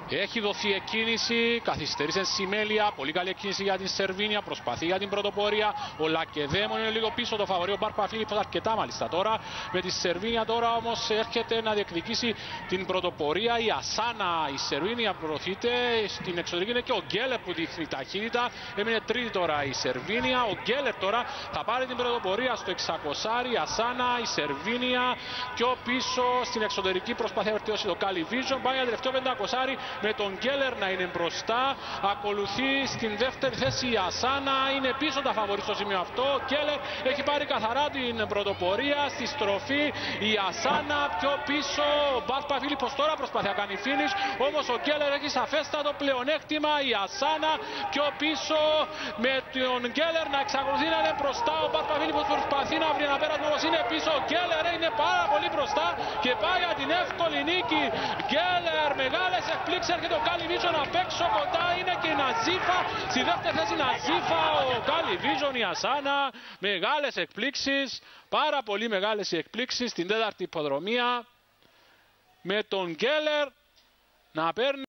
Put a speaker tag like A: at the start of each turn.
A: Έχει δοθεί εκκίνηση, καθυστέρησε Σιμέλια, πολύ καλή εκκίνηση για την Σερβίνια, προσπαθεί για την πρωτοπορία. Ο Λακεδαίμον είναι λίγο πίσω, το φαβορεί ο Παρπαφίλιππος αρκετά μάλιστα τώρα. Με τη Σερβίνια τώρα όμως έρχεται να διεκδικήσει την πρωτοπορία. Η Ασάνα, η Σερβίνια προωθείται, στην εξωτερική είναι και ο Γκέλερ που δείχνει ταχύτητα. Έμεινε τρίτη τώρα η Σερβίνια, ο Γκέλερ τώρα θα πάρει την πρωτοπορία στο 600. Η Ασάνα, η Σερβίνια πιο πίσω στην εξωτερική προσπαθεί να βελτιώσει το Κάλιβίζον. Πάει για τελευταίο 500 με τον Γκέλερ να είναι μπροστά. Ακολουθεί στην δεύτερη θέση η Ασάνα. Είναι πίσω τα φαβορί στο σημείο αυτό. Ο Γκέλερ έχει πάρει καθαρά την πρωτοπορία. Στη στροφή η Ασάνα πιο πίσω. Ο Παρπαφίλιππος τώρα προσπαθεί να κάνει finish. Όμως ο Γκέλερ έχει σαφέστατο πλεονέκτημα. Η Ασάνα πιο πίσω με τον Γκέλερ να εξακολουθεί να είναι μπροστά. Ο Παρπαφίλιππος προσπαθεί να βρει ένα πέρασμα. Όμως είναι πίσω. Ο Γκέλερ είναι πάρα πολύ μπροστά και πάει για την εύκολη νίκη. Γκέλερ, μεγάλες εκπλήξεις. Έρχεται ο Κάλιβίζον απ' έξω κοντά, είναι και η Ναζίφα. Στη δεύτερη θέση Ναζίφα, ο Κάλιβίζον, η Ασάνα. Μεγάλες εκπλήξεις, πάρα πολύ μεγάλες οι εκπλήξεις στην τέταρτη υποδρομία. Με τον Γκέλερ να παίρνει